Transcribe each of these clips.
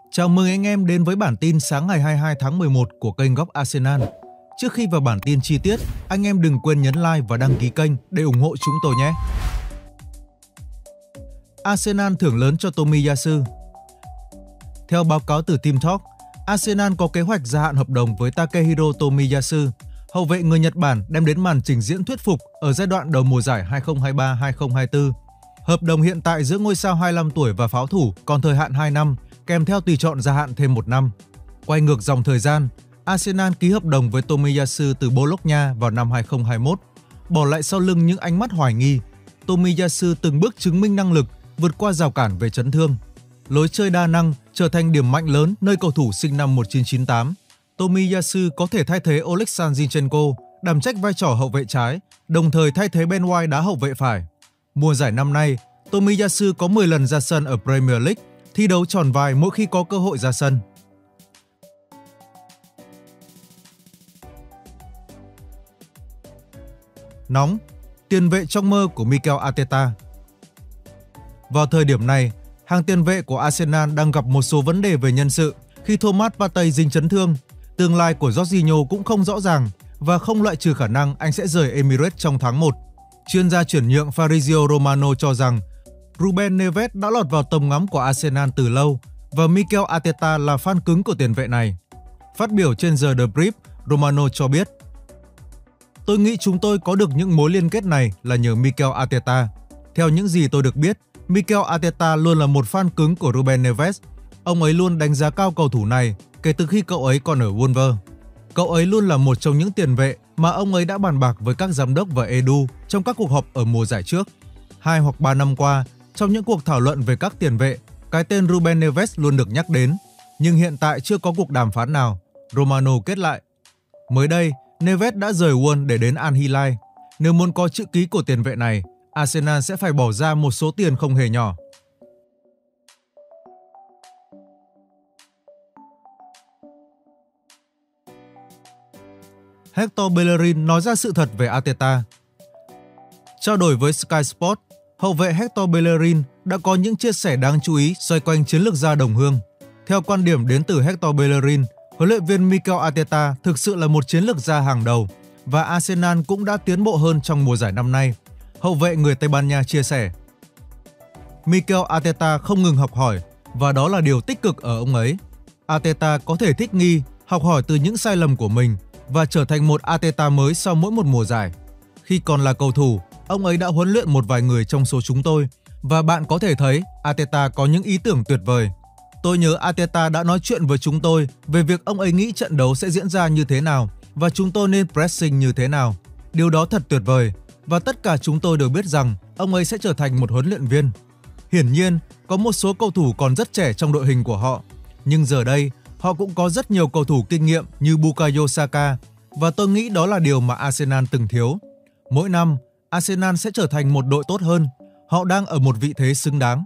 Chào mừng anh em đến với bản tin sáng ngày 22 tháng 11 của kênh Góc Arsenal. Trước khi vào bản tin chi tiết, anh em đừng quên nhấn like và đăng ký kênh để ủng hộ chúng tôi nhé. Arsenal thưởng lớn cho Tomiyasu. Theo báo cáo từ Team Talk, Arsenal có kế hoạch gia hạn hợp đồng với Takehiro Tomiyasu, hậu vệ người Nhật Bản đem đến màn trình diễn thuyết phục ở giai đoạn đầu mùa giải 2023-2024. Hợp đồng hiện tại giữa ngôi sao 25 tuổi và pháo thủ còn thời hạn 2 năm, kèm theo tùy chọn gia hạn thêm 1 năm. Quay ngược dòng thời gian, Arsenal ký hợp đồng với Tomiyasu từ Bologna vào năm 2021. Bỏ lại sau lưng những ánh mắt hoài nghi, Tomiyasu từng bước chứng minh năng lực vượt qua rào cản về chấn thương. Lối chơi đa năng trở thành điểm mạnh lớn nơi cầu thủ sinh năm 1998. Tomiyasu có thể thay thế Oleksandr Zinchenko, đảm trách vai trò hậu vệ trái, đồng thời thay thế Ben White đá hậu vệ phải. Mùa giải năm nay, Tomiyasu có 10 lần ra sân ở Premier League, thi đấu tròn vai mỗi khi có cơ hội ra sân. Nóng, tiền vệ trong mơ của Mikel Arteta. Vào thời điểm này, hàng tiền vệ của Arsenal đang gặp một số vấn đề về nhân sự khi Thomas Partey dính chấn thương. Tương lai của Jorginho cũng không rõ ràng và không loại trừ khả năng anh sẽ rời Emirates trong tháng 1. Chuyên gia chuyển nhượng Fabrizio Romano cho rằng Ruben Neves đã lọt vào tầm ngắm của Arsenal từ lâu và Mikel Arteta là fan cứng của tiền vệ này. Phát biểu trên The Brief, Romano cho biết: "Tôi nghĩ chúng tôi có được những mối liên kết này là nhờ Mikel Arteta. Theo những gì tôi được biết, Mikel Arteta luôn là một fan cứng của Ruben Neves. Ông ấy luôn đánh giá cao cầu thủ này kể từ khi cậu ấy còn ở Wolves. Cậu ấy luôn là một trong những tiền vệ mà ông ấy đã bàn bạc với các giám đốc và Edu trong các cuộc họp ở mùa giải trước. 2 hoặc 3 năm qua, trong những cuộc thảo luận về các tiền vệ, cái tên Ruben Neves luôn được nhắc đến, nhưng hiện tại chưa có cuộc đàm phán nào." Romano kết lại. Mới đây, Neves đã rời Wolves để đến Al Hilal. Nếu muốn có chữ ký của tiền vệ này, Arsenal sẽ phải bỏ ra một số tiền không hề nhỏ. Hector Bellerin nói ra sự thật về Arteta. Trao đổi với Sky Sports, hậu vệ Hector Bellerin đã có những chia sẻ đáng chú ý xoay quanh chiến lược gia đồng hương. Theo quan điểm đến từ Hector Bellerin, huấn luyện viên Mikel Arteta thực sự là một chiến lược gia hàng đầu và Arsenal cũng đã tiến bộ hơn trong mùa giải năm nay. Hậu vệ người Tây Ban Nha chia sẻ: "Mikel Arteta không ngừng học hỏi và đó là điều tích cực ở ông ấy. Arteta có thể thích nghi, học hỏi từ những sai lầm của mình và trở thành một Arteta mới sau mỗi một mùa giải. Khi còn là cầu thủ, ông ấy đã huấn luyện một vài người trong số chúng tôi và bạn có thể thấy Arteta có những ý tưởng tuyệt vời. Tôi nhớ Arteta đã nói chuyện với chúng tôi về việc ông ấy nghĩ trận đấu sẽ diễn ra như thế nào và chúng tôi nên pressing như thế nào. Điều đó thật tuyệt vời và tất cả chúng tôi đều biết rằng ông ấy sẽ trở thành một huấn luyện viên. Hiển nhiên, có một số cầu thủ còn rất trẻ trong đội hình của họ, nhưng giờ đây họ cũng có rất nhiều cầu thủ kinh nghiệm như Bukayo Saka và tôi nghĩ đó là điều mà Arsenal từng thiếu. Mỗi năm, Arsenal sẽ trở thành một đội tốt hơn. Họ đang ở một vị thế xứng đáng."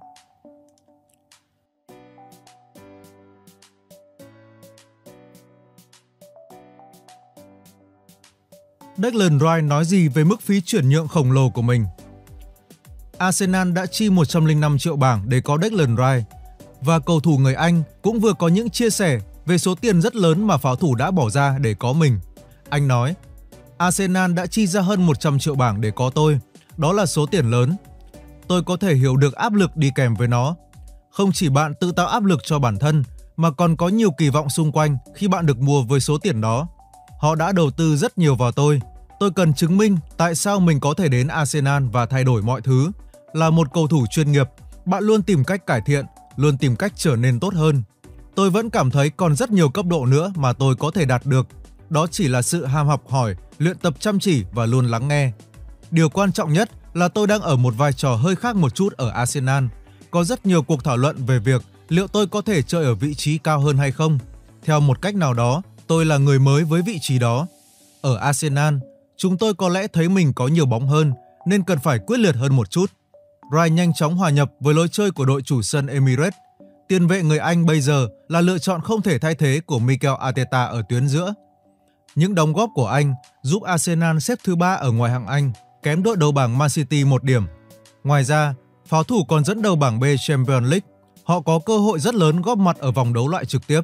Declan Rice nói gì về mức phí chuyển nhượng khổng lồ của mình? Arsenal đã chi 105 triệu bảng để có Declan Rice và cầu thủ người Anh cũng vừa có những chia sẻ về số tiền rất lớn mà pháo thủ đã bỏ ra để có mình. Anh nói: "Arsenal đã chi ra hơn 100 triệu bảng để có tôi. Đó là số tiền lớn. Tôi có thể hiểu được áp lực đi kèm với nó. Không chỉ bạn tự tạo áp lực cho bản thân mà còn có nhiều kỳ vọng xung quanh khi bạn được mua với số tiền đó. Họ đã đầu tư rất nhiều vào tôi. Tôi cần chứng minh tại sao mình có thể đến Arsenal và thay đổi mọi thứ. Là một cầu thủ chuyên nghiệp, bạn luôn tìm cách cải thiện, luôn tìm cách trở nên tốt hơn. Tôi vẫn cảm thấy còn rất nhiều cấp độ nữa mà tôi có thể đạt được. Đó chỉ là sự ham học hỏi, luyện tập chăm chỉ và luôn lắng nghe. Điều quan trọng nhất là tôi đang ở một vai trò hơi khác một chút ở Arsenal. Có rất nhiều cuộc thảo luận về việc liệu tôi có thể chơi ở vị trí cao hơn hay không. Theo một cách nào đó, tôi là người mới với vị trí đó. Ở Arsenal, chúng tôi có lẽ thấy mình có nhiều bóng hơn nên cần phải quyết liệt hơn một chút." Rice nhanh chóng hòa nhập với lối chơi của đội chủ sân Emirates. Tiền vệ người Anh bây giờ là lựa chọn không thể thay thế của Mikel Arteta ở tuyến giữa. Những đóng góp của anh giúp Arsenal xếp thứ 3 ở ngoại hạng Anh, kém đội đầu bảng Man City 1 điểm. Ngoài ra, pháo thủ còn dẫn đầu bảng B Champions League. họ có cơ hội rất lớn góp mặt ở vòng đấu loại trực tiếp.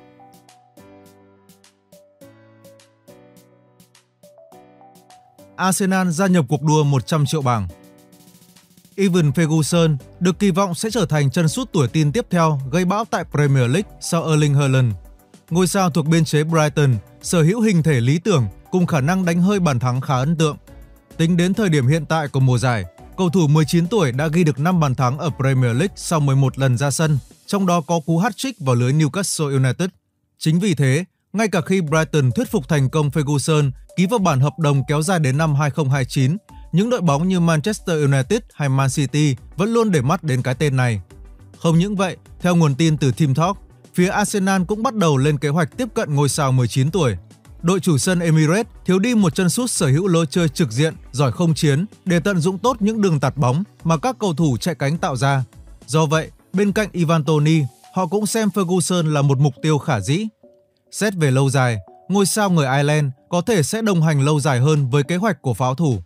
Arsenal gia nhập cuộc đua 100 triệu bảng. Evan Ferguson được kỳ vọng sẽ trở thành chân sút tuổi teen tiếp theo gây bão tại Premier League sau Erling Haaland. Ngôi sao thuộc biên chế Brighton sở hữu hình thể lý tưởng cùng khả năng đánh hơi bàn thắng khá ấn tượng. Tính đến thời điểm hiện tại của mùa giải, cầu thủ 19 tuổi đã ghi được 5 bàn thắng ở Premier League sau 11 lần ra sân, trong đó có cú hat-trick vào lưới Newcastle United. Chính vì thế, ngay cả khi Brighton thuyết phục thành công Ferguson ký vào bản hợp đồng kéo dài đến năm 2029, những đội bóng như Manchester United hay Man City vẫn luôn để mắt đến cái tên này. Không những vậy, theo nguồn tin từ Team Talk, phía Arsenal cũng bắt đầu lên kế hoạch tiếp cận ngôi sao 19 tuổi. Đội chủ sân Emirates thiếu đi một chân sút sở hữu lối chơi trực diện, giỏi không chiến để tận dụng tốt những đường tạt bóng mà các cầu thủ chạy cánh tạo ra. Do vậy, bên cạnh Ivan Toney, họ cũng xem Ferguson là một mục tiêu khả dĩ. Xét về lâu dài, ngôi sao người Ireland có thể sẽ đồng hành lâu dài hơn với kế hoạch của pháo thủ.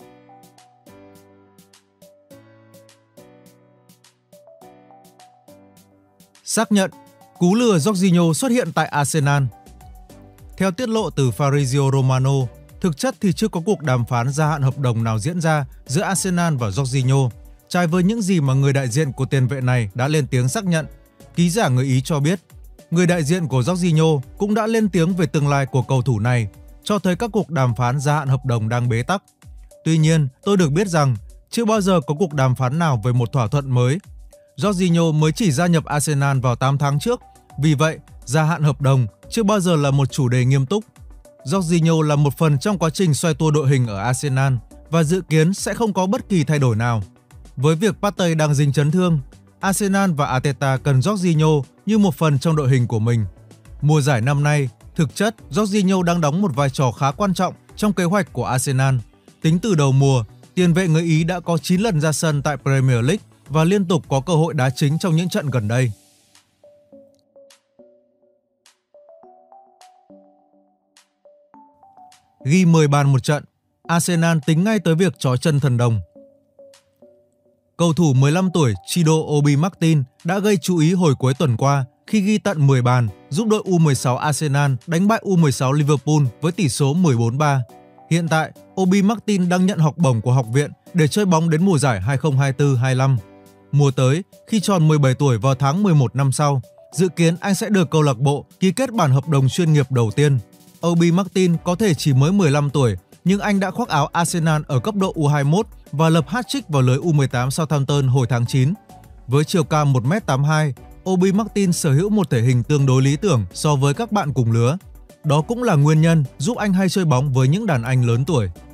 Xác nhận, cú lừa Jorginho xuất hiện tại Arsenal. Theo tiết lộ từ Fabrizio Romano, thực chất thì chưa có cuộc đàm phán gia hạn hợp đồng nào diễn ra giữa Arsenal và Jorginho, trái với những gì mà người đại diện của tiền vệ này đã lên tiếng xác nhận. Ký giả người Ý cho biết, người đại diện của Jorginho cũng đã lên tiếng về tương lai của cầu thủ này, cho thấy các cuộc đàm phán gia hạn hợp đồng đang bế tắc. Tuy nhiên, tôi được biết rằng chưa bao giờ có cuộc đàm phán nào về một thỏa thuận mới. Jorginho mới chỉ gia nhập Arsenal vào 8 tháng trước, vì vậy gia hạn hợp đồng chưa bao giờ là một chủ đề nghiêm túc. Jorginho là một phần trong quá trình xoay tua đội hình ở Arsenal và dự kiến sẽ không có bất kỳ thay đổi nào. Với việc Partey đang dính chấn thương, Arsenal và Arteta cần Jorginho như một phần trong đội hình của mình. Mùa giải năm nay, thực chất Jorginho đang đóng một vai trò khá quan trọng trong kế hoạch của Arsenal. Tính từ đầu mùa, tiền vệ người Ý đã có 9 lần ra sân tại Premier League và liên tục có cơ hội đá chính trong những trận gần đây. Ghi 10 bàn một trận, Arsenal tính ngay tới việc trói chân thần đồng. Cầu thủ 15 tuổi Chido Obi Martin đã gây chú ý hồi cuối tuần qua khi ghi tận 10 bàn, giúp đội U16 Arsenal đánh bại U16 Liverpool với tỷ số 14-3. Hiện tại, Obi Martin đang nhận học bổng của học viện để chơi bóng đến mùa giải 2024-25. Mùa tới, khi tròn 17 tuổi vào tháng 11 năm sau, dự kiến anh sẽ được câu lạc bộ ký kết bản hợp đồng chuyên nghiệp đầu tiên. Obi Martin có thể chỉ mới 15 tuổi, nhưng anh đã khoác áo Arsenal ở cấp độ U21 và lập hat-trick vào lưới U18 Southampton hồi tháng 9. Với chiều cao 1m82, Obi Martin sở hữu một thể hình tương đối lý tưởng so với các bạn cùng lứa. Đó cũng là nguyên nhân giúp anh hay chơi bóng với những đàn anh lớn tuổi.